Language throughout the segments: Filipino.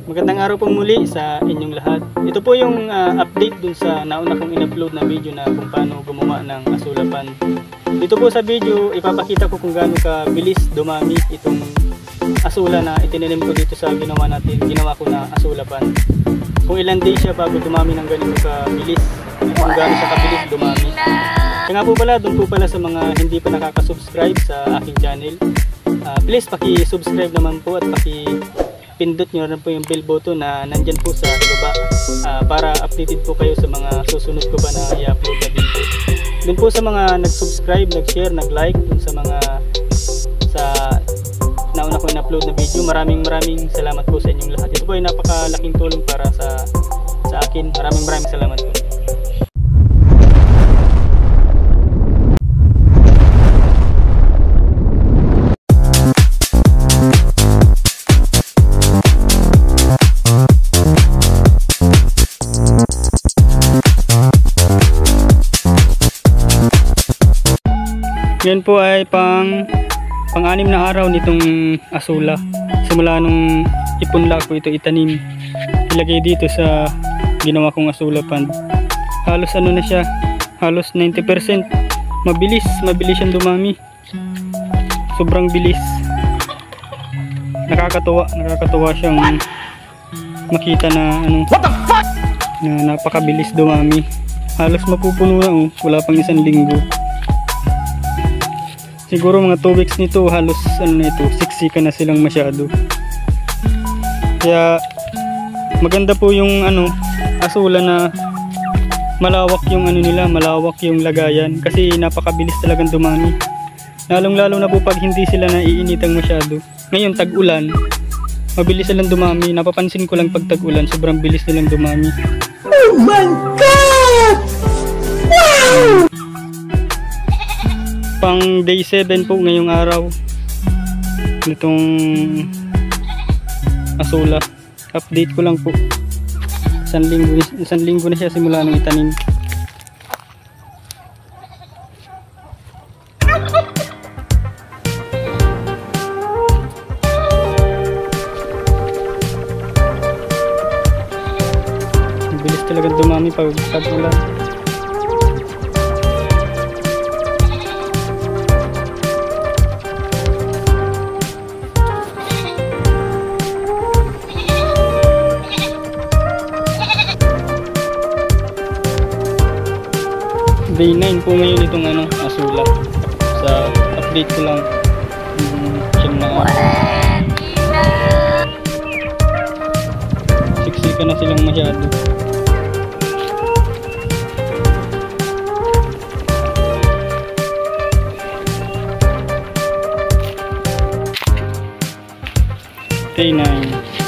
Magandang araw po muli sa inyong lahat. Ito po yung update dun sa nauna kong in-upload na video na kung paano gumawa ng asulapan. Dito po sa video, ipapakita ko kung gaano kabilis dumami itong asula na itinanim ko dito sa ginawa ko na asulapan. Kung ilan days siya bago dumami ng ganito kabilis, kung gaano siya kabilis dumami. Kaya nga po pala, dun po pala sa mga hindi pa nakaka-subscribe sa aking channel, please paki-subscribe naman po at pindot nyo rin po yung bell button na nandyan po sa baba para updated po kayo sa mga susunod ko pa na i-upload na video. Dun po sa mga nag-subscribe, nag-share, nag-like dun sa mga nauna ko in-upload na video, maraming salamat po sa inyong lahat. Ito po ay napakalaking tulong para sa akin. Maraming salamat po. Yan po ay pang-anim na araw nitong asula. Simula nung ipunla ko ito itanim, ilagay dito sa ginawa kong asulapan. Halos ano na siya, halos 90%. Mabilis siyang dumami. Sobrang bilis. Nakakatuwa siyang makita na what the fuck? Na napakabilis dumami. Halos mapupuno na wala pang isang linggo. Siguro mga 2 weeks nito, halos siksika na silang masyado. Kaya maganda po yung asula na malawak yung malawak yung lagayan kasi napakabilis talagang dumami. Lalong-lalo na po pag hindi sila naiinitang masyado. Ngayon tag-ulan, mabilis silang dumami. Napapansin ko lang pag tag-ulan, sobrang bilis nilang dumami. Oh my God! Wow! Pang day 7 po ngayong araw nitong asula. Update ko lang po. Isang linggo na siya simula nang itanim. Bilis talaga dumami pag tag-ulan. Day 9 po ngayon itong asula. Sa update ko lang siyang siksika na silang masyado. Day 9.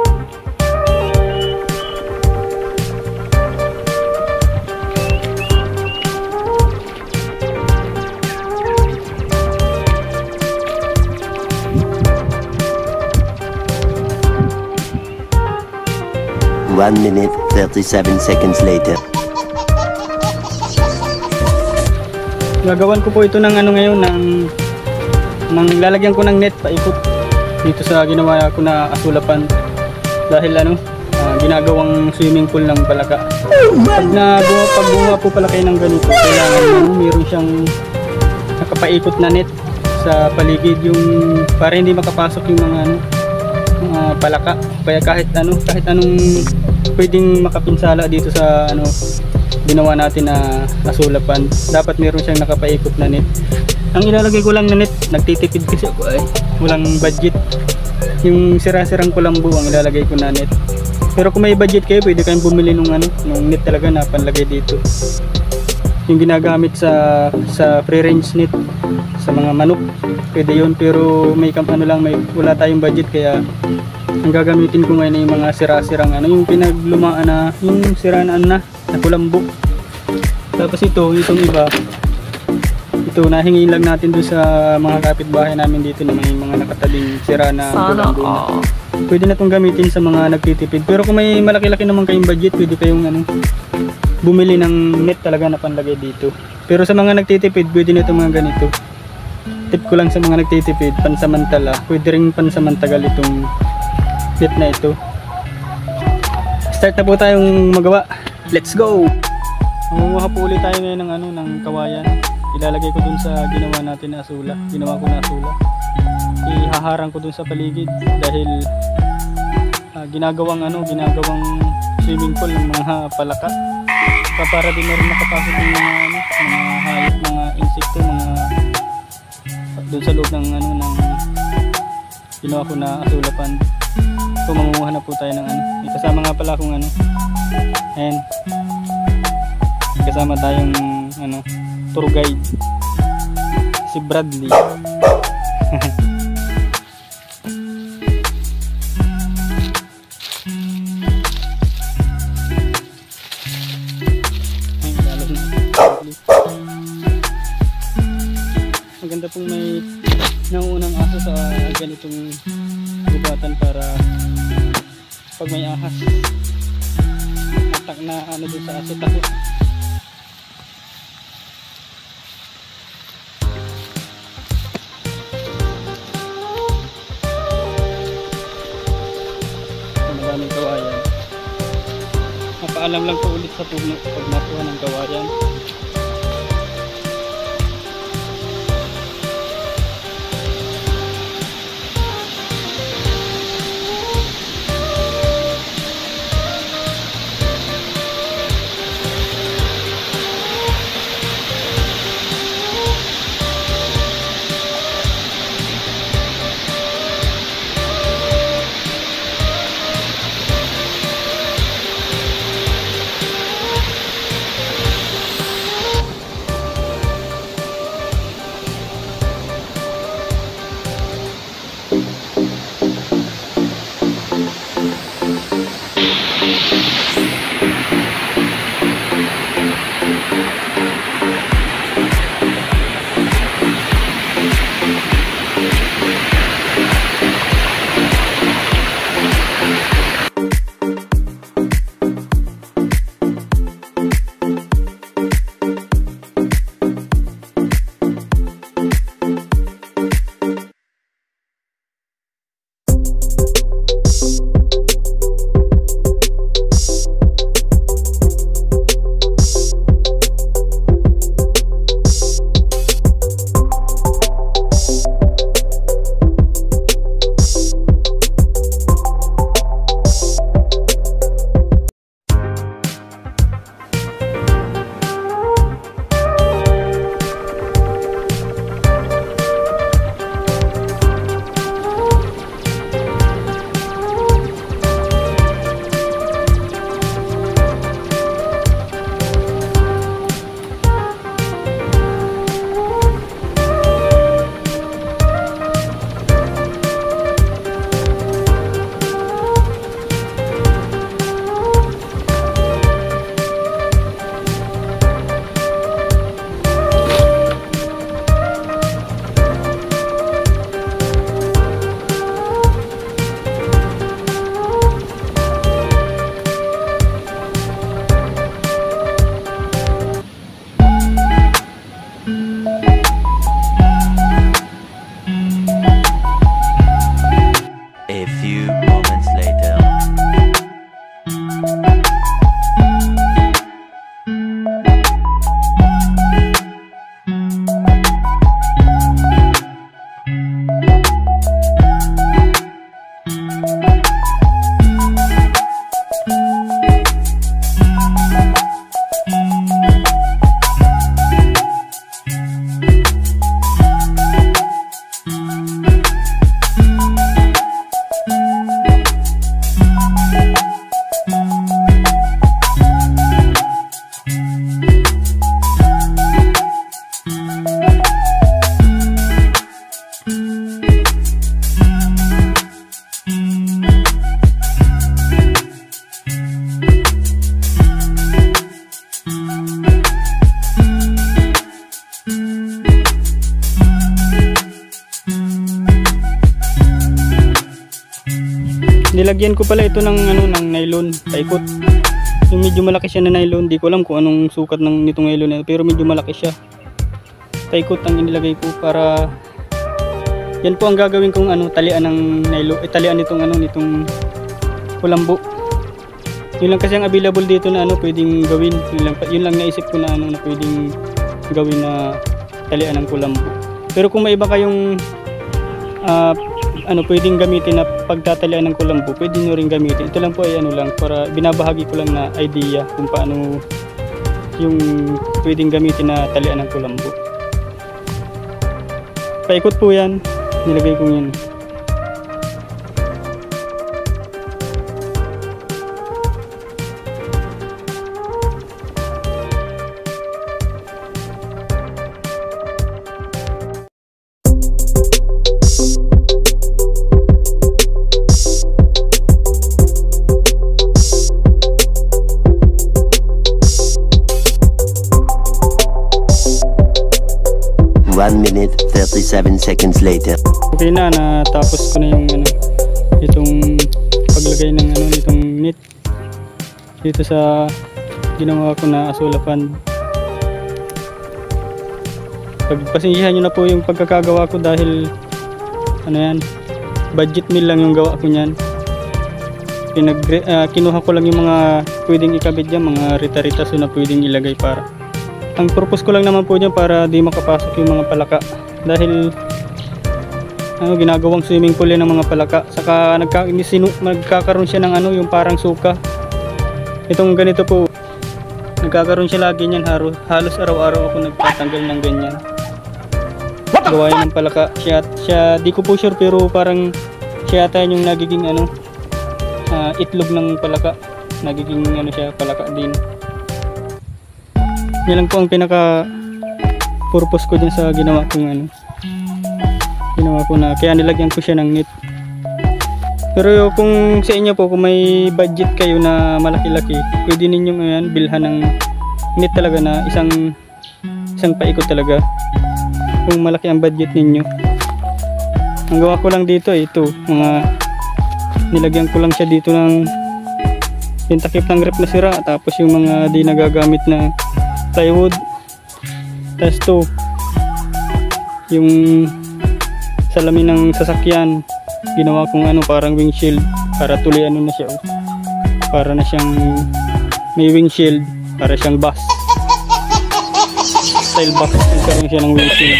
One minute, 37 seconds later. Gagawan ko po ito ng ngayon ng lalagyan ko ng net paikot dito sa ginawa ko na asulapan dahil ginagawang swimming pool ng palaka. Pag bunga po pala kayo ng ganito, kailangan mayroon siyang nakapaikot na net sa paligid yung para hindi makapasok yung mga palaka. Kaya kahit anong pwedeng makapinsala dito sa ginawa natin na asulapan, dapat meron siyang nakapaikot na net. Ang ilalagay ko lang na net, nagtitipid kasi ako walang budget. Yung sira-sirang kulambo ang ilalagay ko na net. Pero kung may budget kayo, pwede kayong bumili nung net talaga na panlagay dito. Yung ginagamit sa free range net sa mga manok, pwede yun. Pero wala tayong budget, kaya ang gagamitin ko ngayon ay yung mga sira-sirang yung pinaglumaan na yung siraan na kulambo. Tapos itong iba, ito nahingi lang natin doon sa mga kapitbahay namin dito na may mga nakatabing sira na kulambo na. Pwede na itong gamitin sa mga nagtitipid. Pero kung may malaki-laki naman kayong budget, pwede kayong bumili ng net talaga na panlagay dito. Pero sa mga nagtitipid, pwede na itong mga ganito. Tip ko lang sa mga nagtitipid, pansamantala, pwede rin pansamantagal itong net na ito. Start na po tayong magawa. Let's go! Mangunguha po ulit tayo ngayon ng, ng kawayan. Ilalagay ko dun sa ginawa natin na asula. Ginawa ko na asula. Ihaharang ko dun sa paligid dahil ginagawang swimming pool ng mga palaka. Para din na rin makapasok ng mga hayop, mga insekto, dun sa loob ng ng ginawa ko na asulapan. So mangunguha na po tayo ng Kasama nga pala akong ayan. Kasama tayong tour guide. Si Bradley. Maganda pong may nauunang aso sa ganitong gubatan para pag may ahas atak na dun sa aso takot. Maraming kawayan. Napaalam lang po ulit sa pag nakuha ng kawayan. Nilagyan ko pala ito ng ng nylon paikot. Yung medyo malaki siya na nylon, di ko alam kung anong sukat ng nitong nylon na, pero medyo malaki siya. Paikot ang inilagay ko para yan po ang gagawin kong talian ng nylon, talian nitong nitong kulambo. Yun lang kasi ang available dito na ano pwedeng gawin. Yun lang naisip ko na ano na pwedeng gawin na talian ng kulambo. Pero kung may iba kayong ano pwedeng gamitin na pagtatalian ng kulambo, pwede nyo rin gamitin. Ito lang po ay ano lang para binabahagi ko lang na idea kung paano yung pwedeng gamitin na talian ng kulambo. Paikot po yan, nilagay ko yan. One minute, 37 seconds later. Okay na, natapos ko na yung ano, itong paglagay ng ano nitong net dito sa ginawa ko na asulapan. Pagpasensyahan nyo na po yung pagkakagawa ko dahil ano yan, budget meal lang yung gawa ko niyan. Kinuha ko lang yung mga pwedeng ikabit dyan, mga rita-ritaso na pwedeng ilagay para. Ang purpose ko lang naman po dyan para di makapasok yung mga palaka dahil ano, ginagawang swimming pool yan ng mga palaka, saka nagkakaroon siya ng ano, yung parang suka. Itong ganito po, nagkakaroon siya lagi niyan, halos araw-araw ako nagtatanggal ng ganyan. Gawa yan ng palaka. Siya di ko po sure pero parang siya yata yung nagiging ano, itlog ng palaka, nagiging ano siya, palaka din. Yan lang po ang pinaka purpose ko dyan sa ginawa kong ano, ginawa ko na kaya nilagyan ko siya ng net. Pero kung sa inyo po, kung may budget kayo na malaki-laki, pwede ninyong ayan, bilhan ng net talaga na isang paikot talaga kung malaki ang budget ninyo. Ang gawa ko lang dito ay ito, mga nilagyan ko lang siya dito ng yung takip ng rep na sira, tapos yung mga di nagagamit na plywood, tapos to yung salamin ng sasakyan, ginawa kong ano parang windshield para tuloy ano na siya, para na siyang may windshield, para siyang bus style bus, nagkaroon siya ng windshield.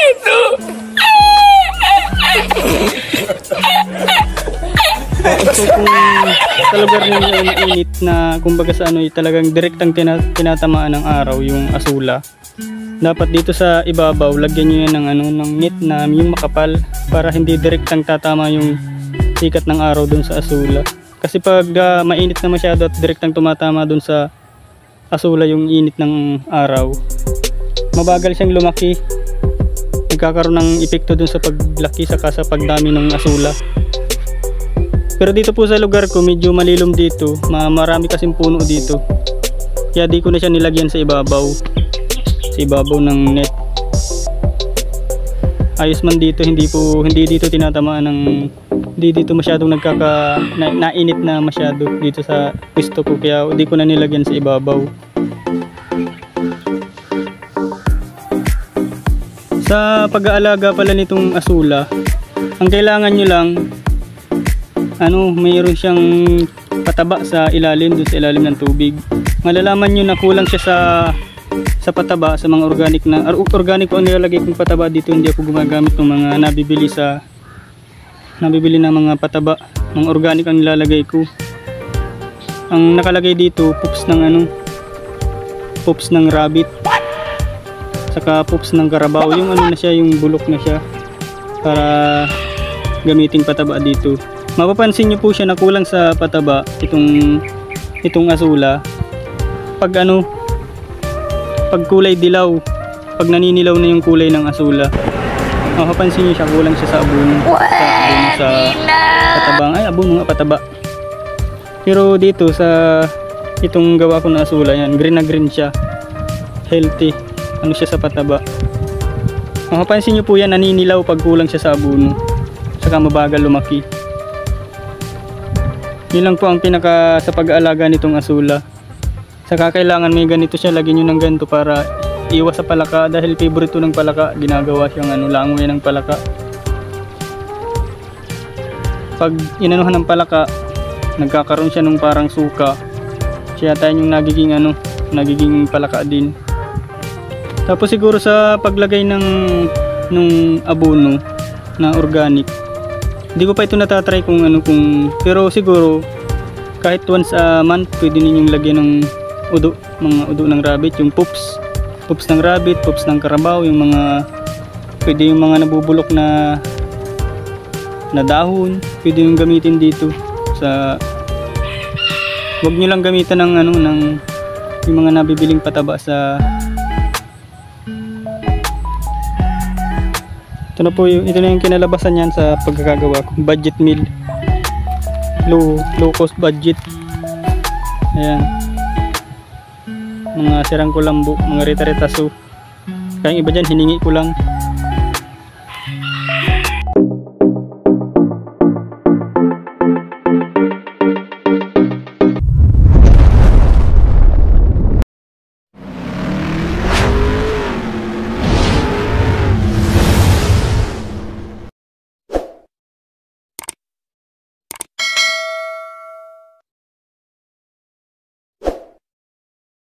So kung sa lugar ninyo ay mainit na kumbaga sa ano ay talagang direktang tinatamaan ng araw yung asula, dapat dito sa ibabaw lagyan nyo yan ng ano, ng net na yung makapal para hindi direktang tatama yung sikat ng araw dun sa asula. Kasi pag mainit na masyado at direktang tumatama dun sa asula yung init ng araw, mabagal siyang lumaki, nagkakaroon ng epekto dun sa paglaki saka sa pagdami ng asula. Pero dito po sa lugar ko medyo malilom dito, marami kasing puno dito, kaya di ko na siya nilagyan sa ibabaw ng net. Ayos man dito, hindi dito tinatamaan ng, hindi dito masyadong nainit na masyado dito sa pwesto ko, kaya di ko na nilagyan sa ibabaw. Sa pag-aalaga pala nitong asula, ang kailangan nyo lang ano, mayroon siyang pataba sa ilalim, dun sa ilalim ng tubig. Malalaman nyo na kulang siya sa pataba, sa mga organic na organic po ang nilalagay kong pataba dito. Hindi ako gumagamit ng mga nabibili na mga pataba, mga organic ang nilalagay ko. Ang nakalagay dito, poops ng rabbit, saka poops ng karabaw, yung ano na siya, yung bulok na siya, para gamiting pataba dito. Mapapansin nyo po siya na kulang sa pataba itong asula pag ano, pag kulay dilaw, pag naninilaw na yung kulay ng asula, mapapansin nyo siya kulang siya sa abono, sa patabang, ay abono nga, pataba. Pero dito sa itong gawa ko na asula, yan, green na green siya, healthy, ano siya sa pataba. Mapapansin nyo po yan, naninilaw pag kulang siya sa abono, saka mabagal lumaki. Yun lang po ang pinaka sa pag-aalaga nitong asula. Saka kailangan may ganito siya, lagyan nyo ng ganito para iwas sa palaka, dahil favorite ng palaka, ginagawa siyang ano, langoy ng palaka. Pag inanuhan ng palaka, nagkakaroon siya ng parang suka, Siya tayo yung nagiging palaka din. Tapos siguro sa paglagay nung abono na organic, hindi ko pa ito natatry kung pero siguro kahit once a month pwede ninyong lagyan ng mga udo ng rabbit, yung poops ng rabbit, poops ng karabaw, yung mga nabubulok na dahon, pwede yung gamitin dito wag nyo lang gamitan ng yung mga nabibiling pataba sa. Ito na yung kinalabasan yan sa pagkakagawa ko. Budget meal. Low cost budget. Ayan. Mga sirang kulambo, mga rita-rita soup. Kaya yung iba dyan, hiningi ko lang.